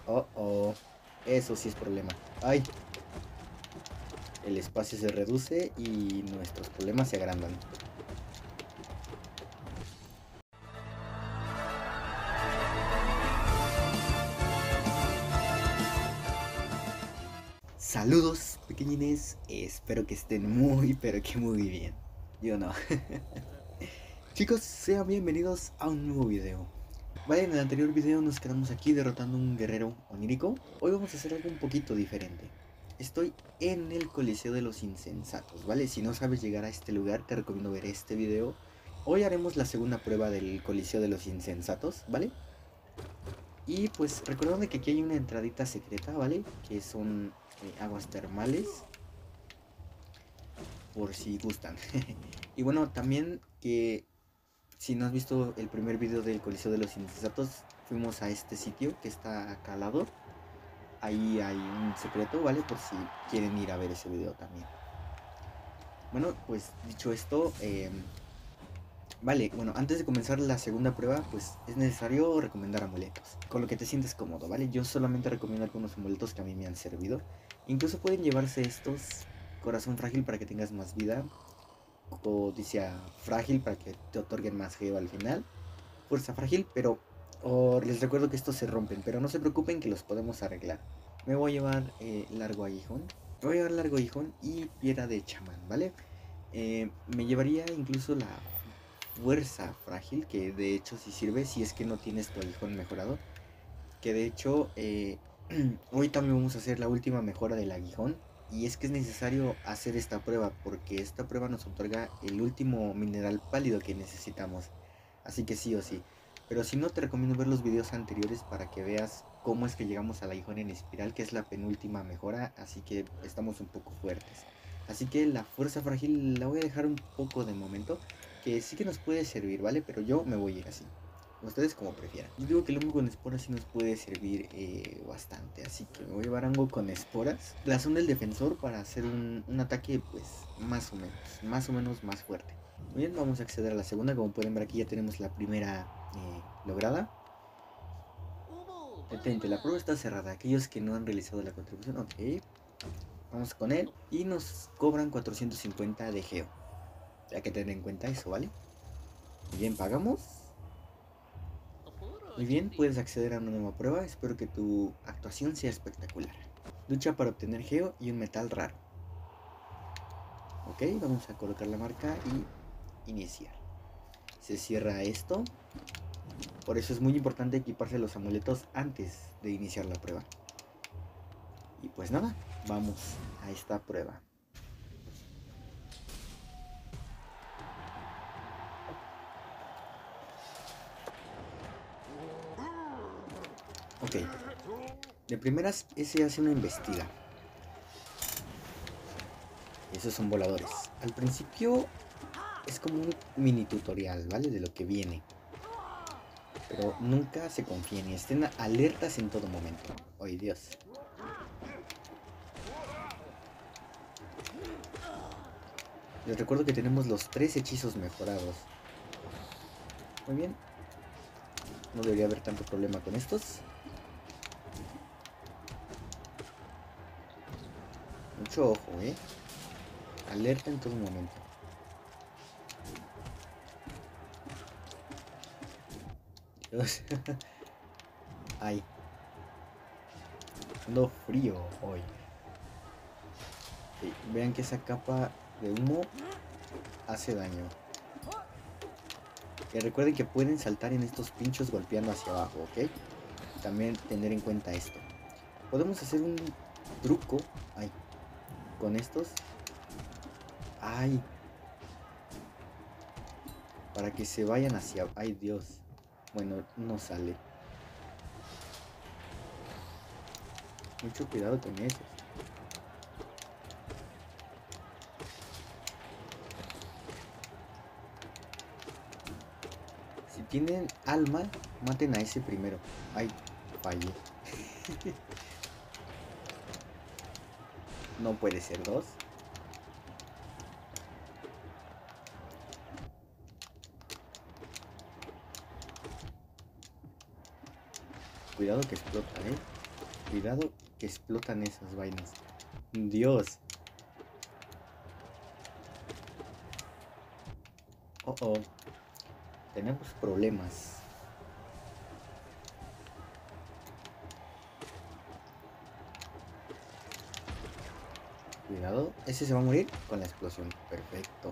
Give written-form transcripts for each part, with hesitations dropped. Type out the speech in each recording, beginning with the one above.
Oh, oh. Eso sí es problema. Ay, el espacio se reduce y nuestros problemas se agrandan. Saludos, pequeñines. Espero que estén muy, pero que muy bien. Yo no. Chicos, sean bienvenidos a un nuevo video. Vale, en el anterior video nos quedamos aquí derrotando a un guerrero onírico. Hoy vamos a hacer algo un poquito diferente. Estoy en el Coliseo de los Insensatos, ¿vale? Si no sabes llegar a este lugar, te recomiendo ver este video. Hoy haremos la segunda prueba del Coliseo de los Insensatos, ¿vale? Y pues recordando que aquí hay una entradita secreta, ¿vale? Que son aguas termales, por si gustan. Y bueno, también que si no has visto el primer video del Coliseo de los Insensatos, fuimos a este sitio que está acá al lado. Ahí hay un secreto, ¿vale? Por si quieren ir a ver ese video también. Bueno, pues dicho esto, vale, bueno, antes de comenzar la segunda prueba, pues es necesario recomendar amuletos, con lo que te sientes cómodo, ¿vale? Yo solamente recomiendo algunos amuletos que a mí me han servido. Incluso pueden llevarse estos, corazón frágil para que tengas más vida, codicia frágil para que te otorguen más geo al final, fuerza frágil, pero les recuerdo que estos se rompen, pero no se preocupen que los podemos arreglar. Me voy a llevar largo aguijón, me voy a llevar largo aguijón y piedra de chamán, ¿vale? Me llevaría incluso la fuerza frágil, que de hecho sí sirve si es que no tienes tu aguijón mejorado. Que de hecho hoy también vamos a hacer la última mejora del aguijón. Y es que es necesario hacer esta prueba porque esta prueba nos otorga el último mineral pálido que necesitamos. Así que sí o sí. Pero si no, te recomiendo ver los videos anteriores para que veas cómo es que llegamos al aguijón en espiral, que es la penúltima mejora. Así que estamos un poco fuertes. Así que la fuerza frágil la voy a dejar un poco de momento, que sí que nos puede servir, ¿vale? Pero yo me voy a ir así. Ustedes como prefieran. Yo digo que el hongo con esporas sí nos puede servir bastante. Así que me voy a llevar hongo con esporas. La zona del defensor para hacer un ataque pues más o menos más fuerte. Muy bien, vamos a acceder a la segunda. Como pueden ver aquí ya tenemos la primera lograda. Detente, la prueba está cerrada. Aquellos que no han realizado la contribución, ok. Vamos con él y nos cobran 450 de geo. Hay que tener en cuenta eso, ¿vale? Muy bien, pagamos. Muy bien, puedes acceder a una nueva prueba. Espero que tu actuación sea espectacular. Lucha para obtener geo y un metal raro. Ok, vamos a colocar la marca y iniciar. Se cierra esto. Por eso es muy importante equiparse los amuletos antes de iniciar la prueba. Y pues nada, vamos a esta prueba. Ok, de primeras ese hace una embestida. Esos son voladores. Al principio es como un mini tutorial, ¿vale? De lo que viene. Pero nunca se confíen y estén alertas en todo momento. ¡Ay, Dios! Les recuerdo que tenemos los 3 hechizos mejorados. Muy bien. No debería haber tanto problema con estos. Mucho ojo, alerta en todo momento. Dios. Ay. Ando frío hoy. Sí, vean que esa capa de humo hace daño. Y recuerden que pueden saltar en estos pinchos golpeando hacia abajo, ¿ok? También tener en cuenta esto. Podemos hacer un truco. Ay. Con estos. Ay. Para que se vayan hacia... Ay, Dios. Bueno, no sale. Mucho cuidado con esos. Si tienen alma, maten a ese primero. Ay, fallé. No puede ser dos. Cuidado que explota, Cuidado que explotan esas vainas. Dios. Oh, oh. Tenemos problemas. Cuidado. Ese se va a morir con la explosión. Perfecto.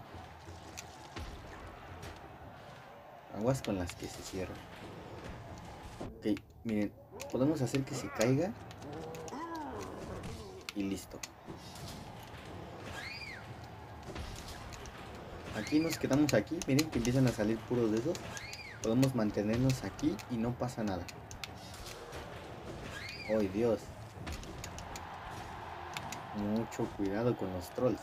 Aguas con las que se cierran. Ok, miren. Podemos hacer que se caiga. Y listo. Aquí nos quedamos aquí. Miren que empiezan a salir puros de esos. Podemos mantenernos aquí y no pasa nada. ¡Ay, Dios! Mucho cuidado con los trolls.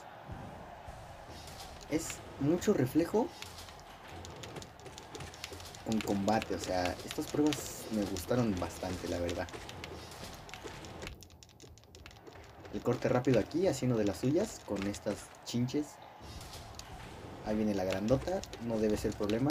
Es mucho reflejo con combate. O sea, estas pruebas me gustaron bastante, la verdad. El corte rápido aquí, haciendo de las suyas con estas chinches. Ahí viene la grandota. No debe ser problema.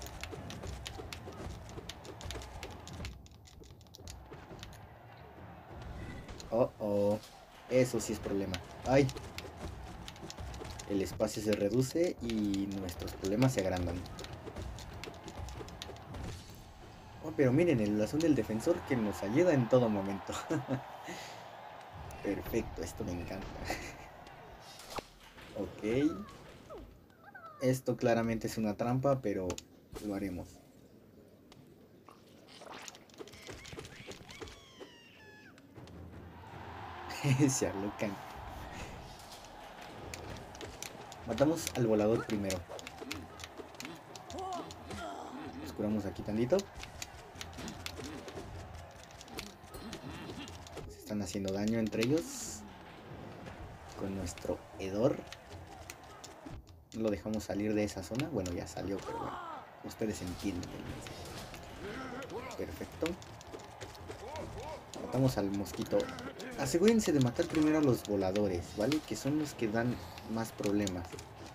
Oh, oh. Eso sí es problema. ¡Ay! El espacio se reduce y nuestros problemas se agrandan. Oh, pero miren, el blasón del defensor que nos ayuda en todo momento. Perfecto, esto me encanta. Ok. Esto claramente es una trampa, pero lo haremos. Se alocan. Matamos al volador primero. Nos curamos aquí tantito. Se están haciendo daño entre ellos. Con nuestro hedor. No lo dejamos salir de esa zona. Bueno, ya salió, pero bueno. Ustedes entienden el mensaje. Perfecto. Matamos al mosquito. Asegúrense de matar primero a los voladores, ¿vale? Que son los que dan más problemas.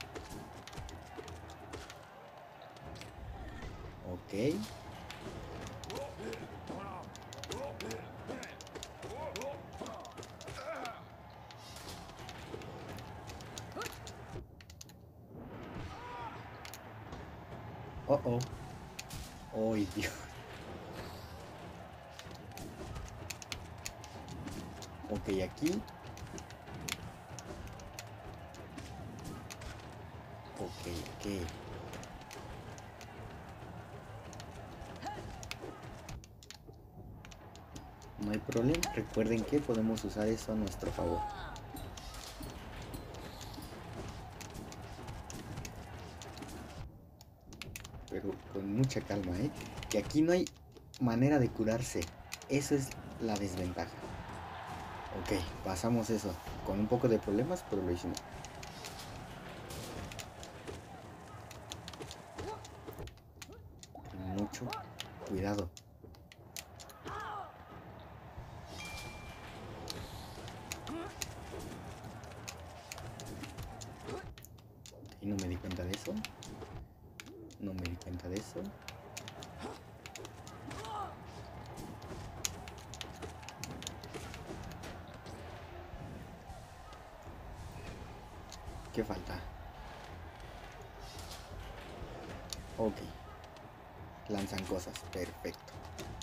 Ok. Oh, oh. Oh, Dios. Ok, aquí. Ok, ok. No hay problema. Recuerden que podemos usar eso a nuestro favor. Pero con mucha calma, ¿eh? Que aquí no hay manera de curarse. Eso es la desventaja. Ok, pasamos eso. Con un poco de problemas, pero lo hicimos. Con mucho cuidado. Y no me di cuenta de eso. No me di cuenta de eso. ¿Qué falta? Ok. Lanzan cosas. Perfecto.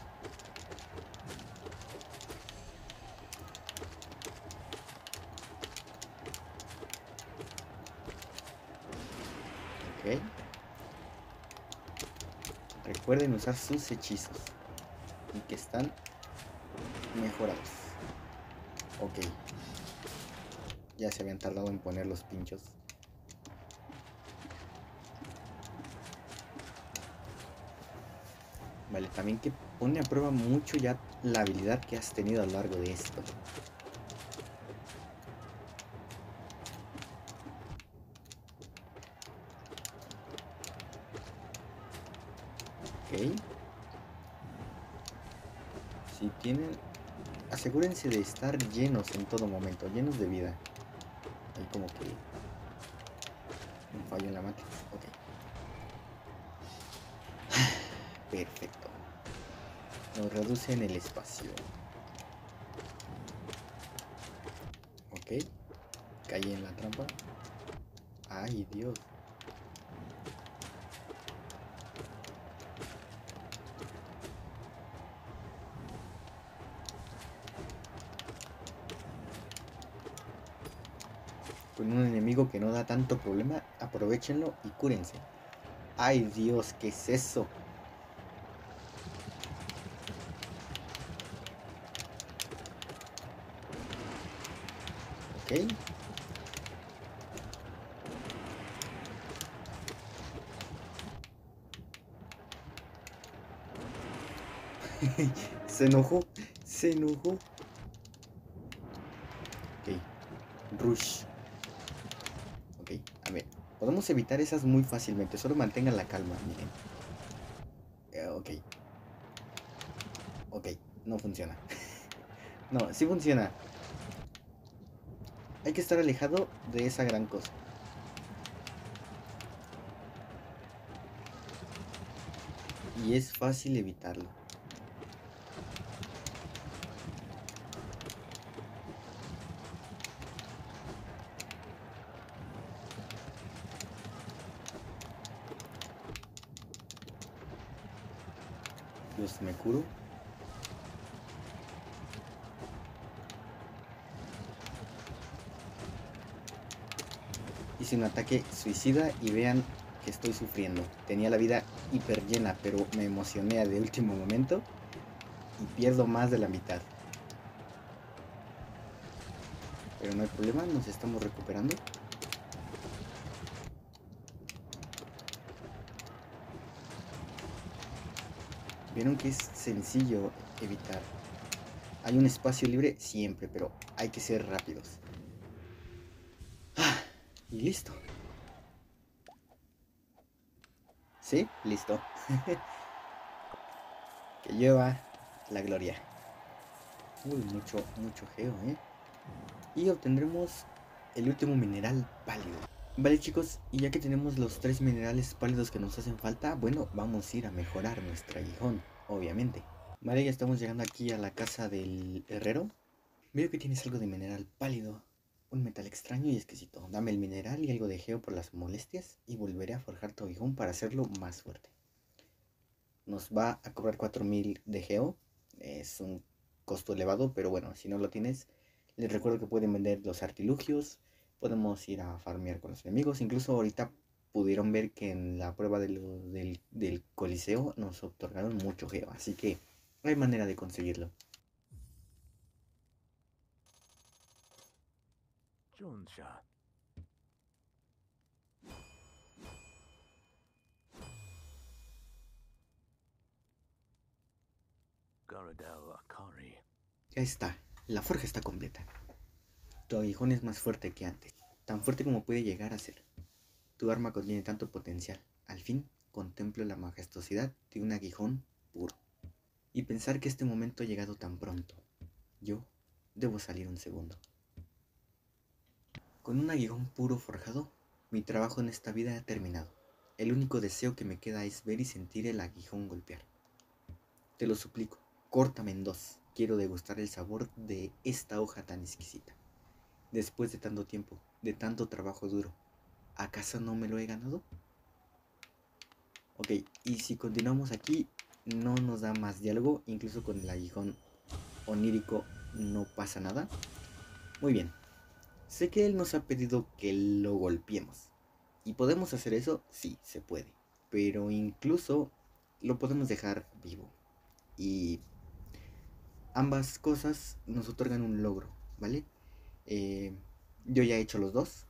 Ok. Recuerden usar sus hechizos. Y que están mejorados. Ok. Ya se habían tardado en poner los pinchos. Vale, también que pone a prueba mucho ya la habilidad que has tenido a lo largo de esto. Ok. Si tienen... Asegúrense de estar llenos en todo momento, llenos de vida. Hay como que un fallo en la matriz. Ok. Perfecto. Nos reducen el espacio. Ok, caí en la trampa. Ay, Dios. Con un enemigo que no da tanto problema, aprovechenlo y cúrense. Ay, Dios, ¿qué es eso? Ok. Se enojó, se enojó. Ok, rush. Ok, a ver, podemos evitar esas muy fácilmente, solo mantengan la calma, miren. Ok, ok, no funciona. No, sí funciona. Hay que estar alejado de esa gran cosa. Y es fácil evitarlo. Dios, me curo. Hice un ataque suicida y vean que estoy sufriendo. Tenía la vida hiper llena, pero me emocioné de último momento y pierdo más de la mitad. Pero no hay problema, nos estamos recuperando. Vieron que es sencillo evitar. Hay un espacio libre siempre, pero hay que ser rápidos. Y listo. ¿Sí? Listo. Que lleva la gloria. Uy, mucho geo, Y obtendremos el último mineral pálido. Vale, chicos, y ya que tenemos los 3 minerales pálidos que nos hacen falta, bueno, vamos a ir a mejorar nuestro aguijón, obviamente. Vale, ya estamos llegando aquí a la casa del herrero. Veo que tienes algo de mineral pálido, un metal extraño y exquisito. Dame el mineral y algo de geo por las molestias y volveré a forjar tu aguijón para hacerlo más fuerte. Nos va a cobrar 4000 de geo. Es un costo elevado, pero bueno, si no lo tienes, les recuerdo que pueden vender los artilugios. Podemos ir a farmear con los enemigos. Incluso ahorita pudieron ver que en la prueba del coliseo nos otorgaron mucho geo. Así que hay manera de conseguirlo. Ya está, la forja está completa. Tu aguijón es más fuerte que antes, tan fuerte como puede llegar a ser. Tu arma contiene tanto potencial. Al fin contemplo la majestuosidad de un aguijón puro. Y pensar que este momento ha llegado tan pronto. Yo debo salir un segundo. Con un aguijón puro forjado, mi trabajo en esta vida ha terminado. El único deseo que me queda es ver y sentir el aguijón golpear. Te lo suplico, córtame en dos. Quiero degustar el sabor de esta hoja tan exquisita. Después de tanto tiempo, de tanto trabajo duro, ¿acaso no me lo he ganado? Ok, y si continuamos aquí, no nos da más diálogo, incluso con el aguijón onírico no pasa nada. Muy bien, sé que él nos ha pedido que lo golpeemos. ¿Y podemos hacer eso? Sí, se puede. Pero incluso lo podemos dejar vivo. Y ambas cosas nos otorgan un logro, ¿vale? Eh, yo ya he hecho los dos.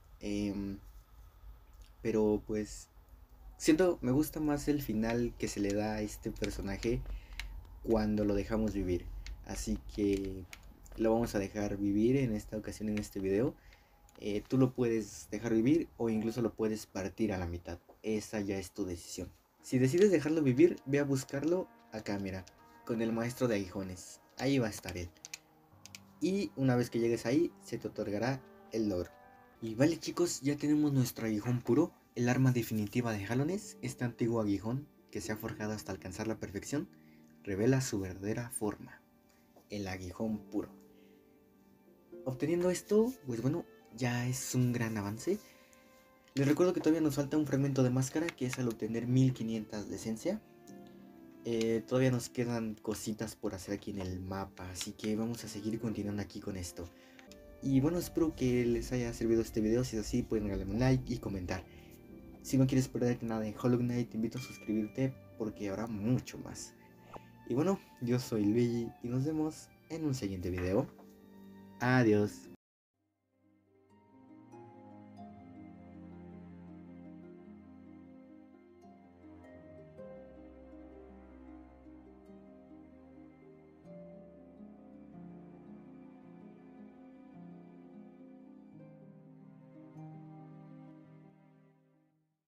Pero pues siento, me gusta más el final que se le da a este personaje cuando lo dejamos vivir. Así que lo vamos a dejar vivir en esta ocasión, en este video. Tú lo puedes dejar vivir o incluso lo puedes partir a la mitad. Esa ya es tu decisión. Si decides dejarlo vivir, ve a buscarlo acá, mira, con el maestro de aguijones. Ahí va a estar él. Y una vez que llegues ahí, se te otorgará el logro. Y vale, chicos, ya tenemos nuestro aguijón puro, el arma definitiva de Halones. Este antiguo aguijón, que se ha forjado hasta alcanzar la perfección, revela su verdadera forma, el aguijón puro. Obteniendo esto, pues bueno, ya es un gran avance. Les recuerdo que todavía nos falta un fragmento de máscara, que es al obtener 1500 de esencia. Todavía nos quedan cositas por hacer aquí en el mapa, así que vamos a seguir continuando aquí con esto. Y bueno, espero que les haya servido este video. Si es así, pueden regalarme un like y comentar. Si no quieres perderte nada en Hollow Knight, te invito a suscribirte porque habrá mucho más. Y bueno, yo soy Luigi y nos vemos en un siguiente video. Adiós.